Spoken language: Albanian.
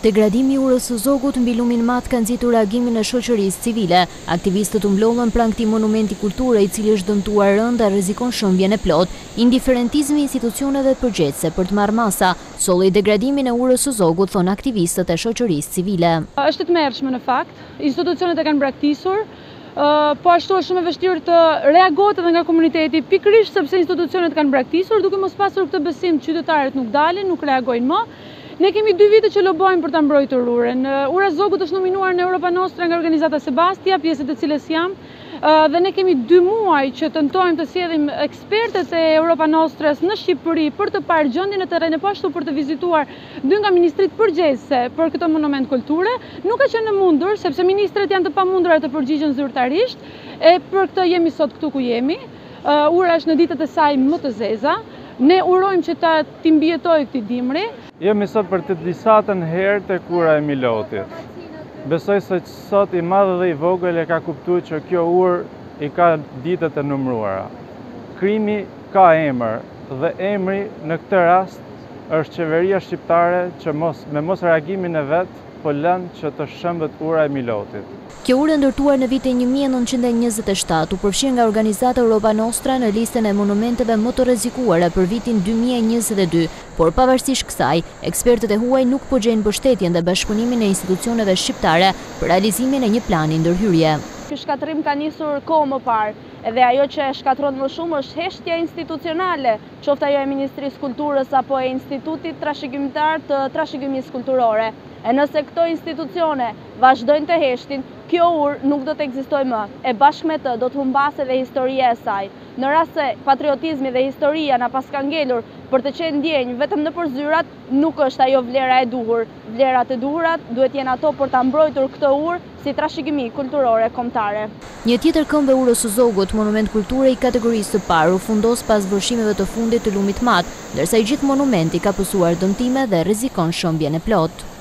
Degradimi i urës së Zogut mbi lumin mat ka nxitur reagimin e shoqërisë civile. Aktivistët u mblodhën pranë këtij monumenti kulture i cili është dëmtuar rënd dhe rrezikon shëmbjen e plot. Indiferentizmi i institucioneve përgjegjëse për të marrë masa solli degradimin e urës së Zogut, thon aktivistët e shoqërisë civile. Është e tmerrshme në fakt, institucionet e kanë braktisur, po ashtu është shumë e vështirë të reagohet edhe nga komuniteti, pikërisht sepse institucionet kanë braktisur, duke mos pasur këtë besim qytetarët nuk dalin, nuk reagojnë më. Ne kemi 2 vite që lobojmë për ta mbrojtur urën. Ura e Zogut është nominuar në Europa Nostra nga organizata Sebastia, pjesë e cilës jam, dhe ne kemi 2 muaj që tentojmë të sjellim ekspertët e Europa Nostras në Shqipëri për të parë gjendjen e terrenit, po ashtu për të vizituar 2 nga ministrit përgjegjëse për këtë monument kulture. Nuk ka qenë e mundur, sepse ministrat janë të pamundura të përgjigjen zyrtarisht, e për këtë jemi sot këtu ku jemi. Ura është në ditët e saj më të zeza. Ne urojmë që t'i mbijetojë këtij dimri. Jemi sot për të disatën herë tek ura e Milotit. Besoj se sot i madh dhe i vogël e ka kuptuar që kjo urë i ka ditët e numëruara. Krimi ka emër dhe emri në këtë rast është qeveria shqiptare që me mos reagimin e vet po lën që të shëmbët ura e Milotit. Kjo urë ndërtuar në vitin 1927 u përfshir nga organizata Europa Nostra në listën e monumenteve më të rrezikuara për vitin 2022, por pavarësisht kësaj, ekspertët e huaj nuk po gjejnë mbështetjen dhe bashkëpunimin e institucioneve shqiptare për realizimin e një plani ndërhyrje. Ky shkatërrim ka nisur kohë më parë, edhe ajo që shkatron më shumë është heshtja institucionale, qoftë ajo e Ministrisë Kulturës apo e Institutit Trashëgimtar të Trashëgimisë Kulturore. E nëse këto institucione vazhdojnë të heshtin, kjo urë nuk do të ekzistojë më, e bashkë me të do të humbasë edhe historia e saj. Në rast se patriotizmi dhe historia na pas ka ngelur për të qenë ndjenjë vetëm nëpër zyrat, nuk është ajo vlera e duhur. Vlerat e duhura duhet jenë ato për ta mbrojtur këtë urë si trashëgimi kulturore kombëtare. Një tjetër këmbë e urës së Zogut, monument kulture i kategorisë së parë, u fundos pas vërshimeve të fundit të lumit mat, ndërsa i gjithë monumenti ka pësuar dëmtime dhe rrezikon shëmbjen e plot.